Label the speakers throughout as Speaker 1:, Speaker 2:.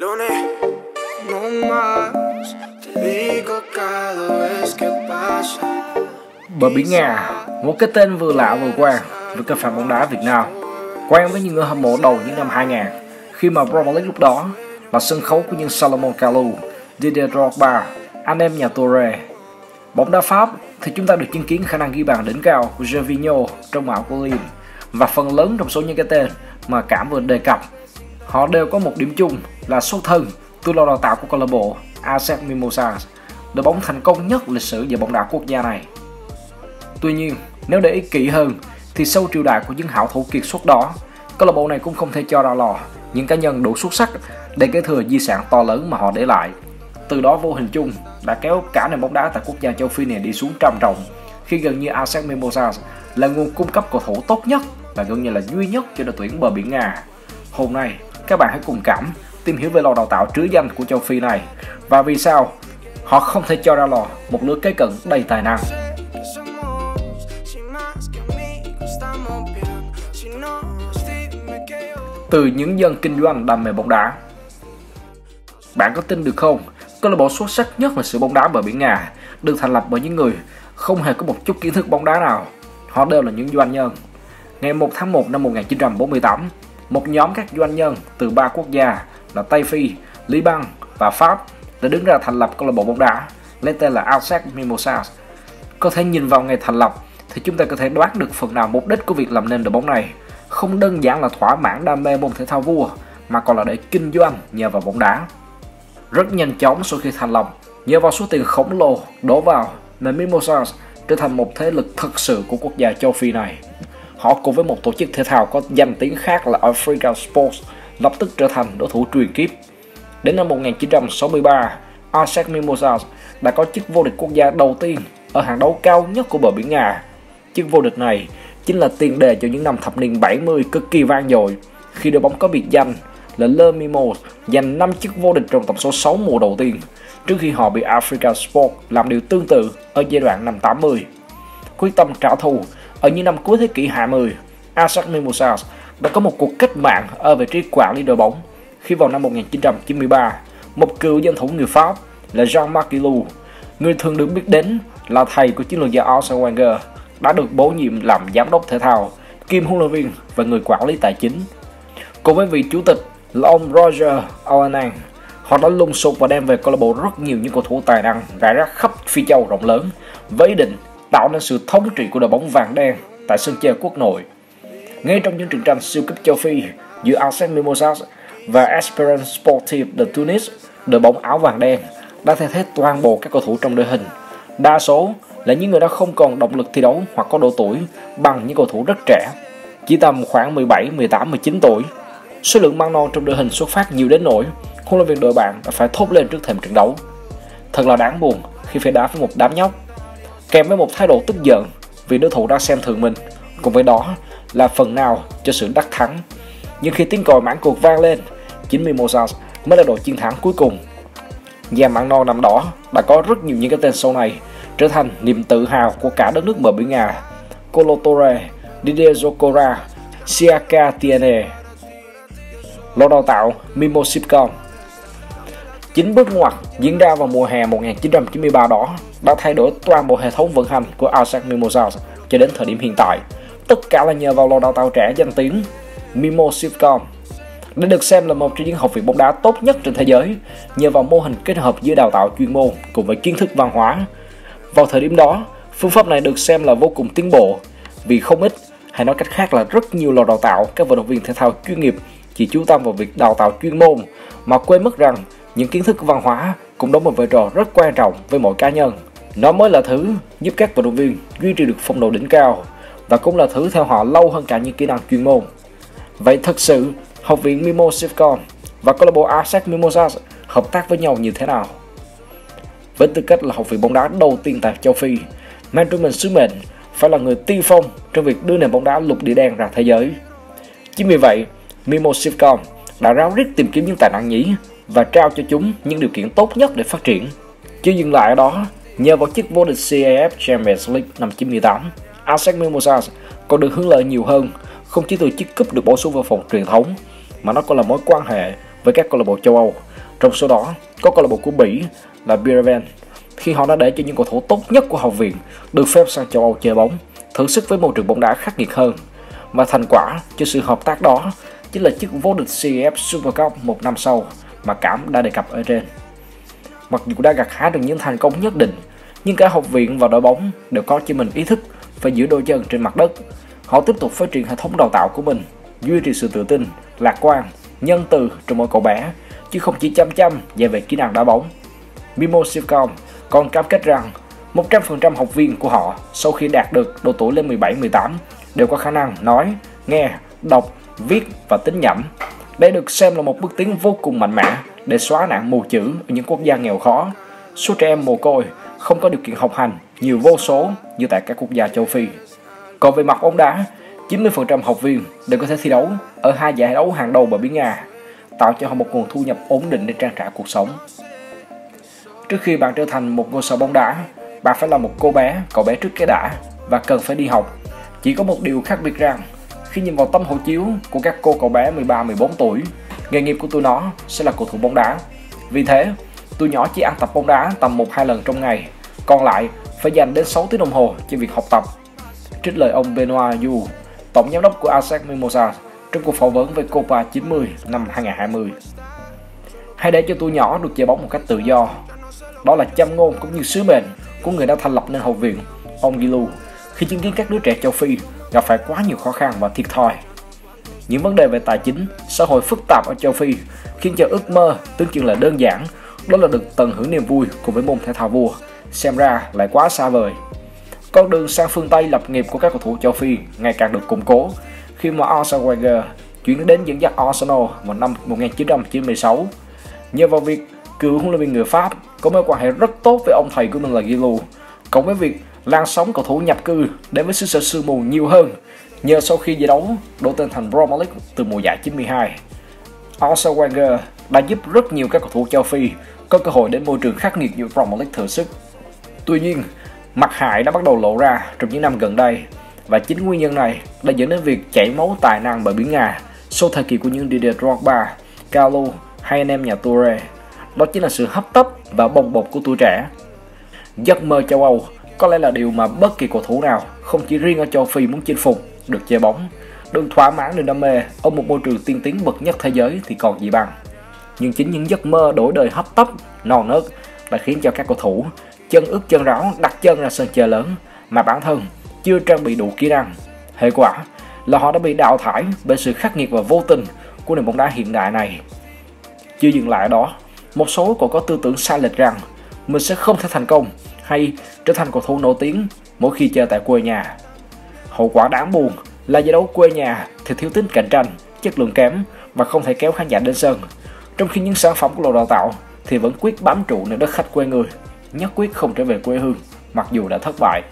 Speaker 1: Lunes, no más, te digo cada vez que pasa.
Speaker 2: Bờ biển Nga, một cái tên vừa lạ vừa quen với các fan bóng đá Việt Nam, quen với những người hâm mộ đầu những năm 2000, khi mà Premier League lúc đó là sân khấu của những Salomon Kalou, Didier Drogba, anh em nhà Touré. Bóng đá Pháp thì chúng ta được chứng kiến khả năng ghi bàn đỉnh cao của Gervinho trong áo của Lille, và phần lớn trong số những cái tên mà Cảm vừa đề cập, họ đều có một điểm chung là xuất thân từ lò đào tạo của câu lạc bộ ASEC Mimosas, đội bóng thành công nhất lịch sử về bóng đá quốc gia này. Tuy nhiên, nếu để ý kỹ hơn thì sau triều đại của những hảo thủ kiệt xuất đó, câu lạc bộ này cũng không thể cho ra lò những cá nhân đủ xuất sắc để kế thừa di sản to lớn mà họ để lại. Từ đó vô hình chung đã kéo cả nền bóng đá tại quốc gia châu Phi này đi xuống trầm trọng, khi gần như ASEC Mimosas là nguồn cung cấp cầu thủ tốt nhất và gần như là duy nhất cho đội tuyển bờ biển Nga. Hôm nay, các bạn hãy cùng Cảm tìm hiểu về lò đào tạo trứ danh của châu Phi này và vì sao họ không thể cho ra lò một lứa kế cận đầy tài năng. Từ những dân kinh doanh đam mê bóng đá. Bạn có tin được không? Câu lạc bộ xuất sắc nhất là sự bóng đá bờ biển Nga được thành lập bởi những người không hề có một chút kiến thức bóng đá nào. Họ đều là những doanh nhân. Ngày 1 tháng 1 năm 1948, một nhóm các doanh nhân từ 3 quốc gia là Tây Phi, Liban và Pháp đã đứng ra thành lập câu lạc bộ bóng đá lấy tên là ASEC Mimosas. Có thể nhìn vào ngày thành lập thì chúng ta có thể đoán được phần nào mục đích của việc làm nên đội bóng này không đơn giản là thỏa mãn đam mê môn thể thao vua, mà còn là để kinh doanh nhờ vào bóng đá. Rất nhanh chóng sau khi thành lập, nhờ vào số tiền khổng lồ đổ vào, nên Mimosas trở thành một thế lực thực sự của quốc gia châu Phi này. Họ cùng với một tổ chức thể thao có danh tiếng khác là Africa Sports lập tức trở thành đối thủ truyền kiếp. Đến năm 1963, ASEC Mimosas đã có chức vô địch quốc gia đầu tiên ở hạng đấu cao nhất của bờ biển Nga. Chức vô địch này chính là tiền đề cho những năm thập niên 70 cực kỳ vang dội, khi đội bóng có biệt danh là Le Mimos giành 5 chức vô địch trong tổng số 6 mùa đầu tiên, trước khi họ bị Africa Sports làm điều tương tự ở giai đoạn năm 80. Quyết tâm trả thù, ở những năm cuối thế kỷ 20, ASEC Mimosas đã có một cuộc cách mạng ở vị trí quản lý đội bóng, khi vào năm 1993, một cựu danh thủ người Pháp là Jean-Marc Guilou, người thường được biết đến là thầy của chiến lược gia Arsene Wenger, đã được bổ nhiệm làm giám đốc thể thao, kiêm huấn luyện viên và người quản lý tài chính. Cùng với vị chủ tịch là ông Roger Aounang, họ đã lùng sục và đem về câu lạc bộ rất nhiều những cầu thủ tài năng rải rác khắp Phi châu rộng lớn, với ý định tạo nên sự thống trị của đội bóng vàng đen tại sân chơi quốc nội. Ngay trong những trận tranh siêu cấp châu Phi giữa ASEC Mimosas và Esperance Sportive de Tunis, đội bóng áo vàng đen đã thay thế toàn bộ các cầu thủ trong đội hình. Đa số là những người đã không còn động lực thi đấu hoặc có độ tuổi bằng những cầu thủ rất trẻ, chỉ tầm khoảng 17, 18, 19 tuổi. Số lượng măng non trong đội hình xuất phát nhiều đến nỗi huấn luyện viên đội bạn đã phải thốt lên trước thềm trận đấu: thật là đáng buồn khi phải đá với một đám nhóc. Kèm với một thái độ tức giận vì đối thủ đang xem thường mình, cùng với đó là phần nào cho sự đắc thắng. Nhưng khi tiếng còi mãn cuộc vang lên, chính Mimosas mới là đội chiến thắng cuối cùng. Và mảng non năm đó đã có rất nhiều những cái tên sau này trở thành niềm tự hào của cả đất nước bờ biển Nga: Kolo Touré, Didier Zokora, Siaka Tiene. Lò đào tạo Mimosipcom. Chính bước ngoặt diễn ra vào mùa hè 1993 đó đã thay đổi toàn bộ hệ thống vận hành của ASEC Mimosas cho đến thời điểm hiện tại. Tất cả là nhờ vào lò đào tạo trẻ danh tiếng Mimosipcom, đã được xem là một trong những học viện bóng đá tốt nhất trên thế giới, nhờ vào mô hình kết hợp giữa đào tạo chuyên môn cùng với kiến thức văn hóa. Vào thời điểm đó, phương pháp này được xem là vô cùng tiến bộ, vì không ít, hay nói cách khác là rất nhiều lò đào tạo các vận động viên thể thao chuyên nghiệp chỉ chú tâm vào việc đào tạo chuyên môn mà quên mất rằng những kiến thức văn hóa cũng đóng một vai trò rất quan trọng với mỗi cá nhân. Nó mới là thứ giúp các vận động viên duy trì được phong độ đỉnh cao, và cũng là thứ theo họ lâu hơn cả những kỹ năng chuyên môn. Vậy thật sự, học viện Mimosipcom và câu lạc bộ ASEC Mimosas hợp tác với nhau như thế nào? Với tư cách là học viện bóng đá đầu tiên tại châu Phi, mang trong mình sứ mệnh phải là người tiên phong trong việc đưa nền bóng đá lục địa đen ra thế giới. Chính vì vậy, Mimosipcom đã ráo riết tìm kiếm những tài năng nhí và trao cho chúng những điều kiện tốt nhất để phát triển. Chưa dừng lại ở đó, nhờ vào chức vô địch CAF Champions League năm 98, ASEC Mimosas còn được hưởng lợi nhiều hơn, không chỉ từ chiếc cúp được bổ sung vào phòng truyền thống, mà nó còn là mối quan hệ với các câu lạc bộ châu Âu Trong số đó có câu lạc bộ của Bỉ là Beerven, khi họ đã để cho những cầu thủ tốt nhất của học viện được phép sang châu Âu chơi bóng, thử sức với môi trường bóng đá khắc nghiệt hơn. Và thành quả cho sự hợp tác đó chính là chức vô địch CAF Super Cup một năm sau mà Cảm đã đề cập ở trên. Mặc dù đã gặt hái được những thành công nhất định, nhưng cả học viện và đội bóng đều có cho mình ý thức phải giữ đôi chân trên mặt đất. Họ tiếp tục phát triển hệ thống đào tạo của mình, duy trì sự tự tin, lạc quan, nhân từ trong mỗi cậu bé, chứ không chỉ chăm dạy về kỹ năng đá bóng. Mimo Sivcom còn cam kết rằng 100% học viên của họ sau khi đạt được độ tuổi lên 17-18 đều có khả năng nói, nghe, đọc, viết và tính nhẩm. Đây được xem là một bước tiến vô cùng mạnh mẽ để xóa nạn mù chữ ở những quốc gia nghèo khó. Số trẻ em mồ côi không có điều kiện học hành nhiều vô số như tại các quốc gia châu Phi. Còn về mặt bóng đá, 90% học viên đều có thể thi đấu ở 2 giải đấu hàng đầu bờ biển Nga, tạo cho họ một nguồn thu nhập ổn định để trang trải cuộc sống. Trước khi bạn trở thành một ngôi sao bóng đá, bạn phải là một cậu bé trước cái đã và cần phải đi học. Chỉ có một điều khác biệt rằng, khi nhìn vào tấm hộ chiếu của các cậu bé 13-14 tuổi, nghề nghiệp của tụi nó sẽ là cầu thủ bóng đá. Vì thế, tụi nhỏ chỉ ăn tập bóng đá tầm 1-2 lần trong ngày, còn lại phải dành đến 6 tiếng đồng hồ cho việc học tập. Trích lời ông Benoit Yu, tổng giám đốc của ASEC Mimosa trong cuộc phỏng vấn với Copa 90 năm 2020. Hãy để cho tụi nhỏ được chơi bóng một cách tự do. Đó là châm ngôn cũng như sứ mệnh của người đã thành lập nên học viện, ông Gilu, khi chứng kiến các đứa trẻ châu Phi gặp phải quá nhiều khó khăn và thiệt thòi. Những vấn đề về tài chính, xã hội phức tạp ở châu Phi khiến cho ước mơ tưởng chừng là đơn giản, đó là được tận hưởng niềm vui cùng với môn thể thao vua, xem ra lại quá xa vời. Con đường sang phương Tây lập nghiệp của các cầu thủ châu Phi ngày càng được củng cố khi mà Arsene Wenger chuyển đến dẫn dắt Arsenal vào năm 1996. Nhờ vào việc cựu huấn luyện viên người Pháp có mối quan hệ rất tốt với ông thầy của mình là Giroud, cộng với việc lan sóng cầu thủ nhập cư đến với xứ sở sương mù nhiều hơn, nhờ sau khi giải đấu đổi tên thành Premier League từ mùa giải 92. Arsene Wenger đã giúp rất nhiều các cầu thủ châu Phi có cơ hội đến môi trường khắc nghiệt như Premier League thử sức. Tuy nhiên, mặt hại đã bắt đầu lộ ra trong những năm gần đây, và chính nguyên nhân này đã dẫn đến việc chảy máu tài năng bờ biển Nga sau thời kỳ của những Didier Drogba, Calu hay anh em nhà Toure. Đó chính là sự hấp tấp và bồng bột của tuổi trẻ. Giấc mơ châu Âu có lẽ là điều mà bất kỳ cầu thủ nào, không chỉ riêng ở châu Phi, muốn chinh phục, được chơi bóng, được thỏa mãn niềm đam mê ở một môi trường tiên tiến bậc nhất thế giới thì còn gì bằng. Nhưng chính những giấc mơ đổi đời hấp tấp, non nớt đã khiến cho các cầu thủ chân ướt chân ráo đặt chân ra sân chơi lớn mà bản thân chưa trang bị đủ kỹ năng. Hệ quả là họ đã bị đào thải bởi sự khắc nghiệt và vô tình của nền bóng đá hiện đại này. Chưa dừng lại ở đó, một số còn có tư tưởng sai lệch rằng mình sẽ không thể thành công hay trở thành cầu thủ nổi tiếng mỗi khi chơi tại quê nhà. Hậu quả đáng buồn là giải đấu quê nhà thì thiếu tính cạnh tranh, chất lượng kém và không thể kéo khán giả đến sân, trong khi những sản phẩm của lò đào tạo thì vẫn quyết bám trụ nơi đất khách quê người, nhất quyết không trở về quê hương mặc dù đã thất bại.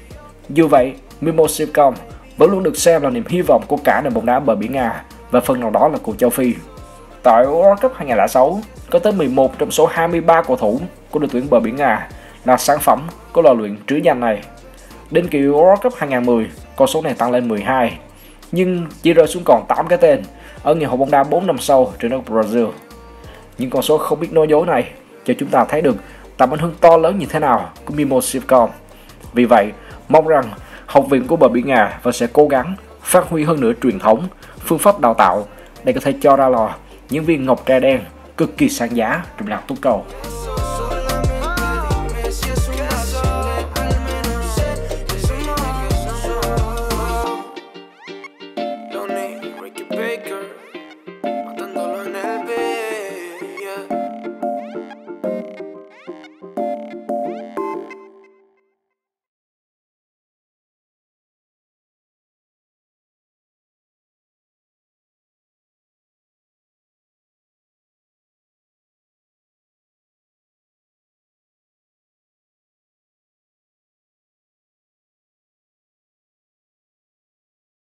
Speaker 2: Dù vậy, Mimo Sivcom vẫn luôn được xem là niềm hy vọng của cả nền bóng đá bờ biển Nga và phần nào đó là của châu Phi. Tại World Cup 2006, có tới 11 trong số 23 cầu thủ của đội tuyển bờ biển Nga là sản phẩm của lò luyện trứ danh này. Đến kỳ World Cup 2010, con số này tăng lên 12, nhưng chỉ rơi xuống còn 8 cái tên ở ngày hội bóng đá 4 năm sau trên đất Brazil. Những con số không biết nói dối này cho chúng ta thấy được tầm ảnh hưởng to lớn như thế nào của Mimo Sivcom. Vì vậy, mong rằng học viện của bờ biển Nga và sẽ cố gắng phát huy hơn nữa truyền thống, phương pháp đào tạo để có thể cho ra lò những viên ngọc trai đen cực kỳ sáng giá trong làng túc cầu.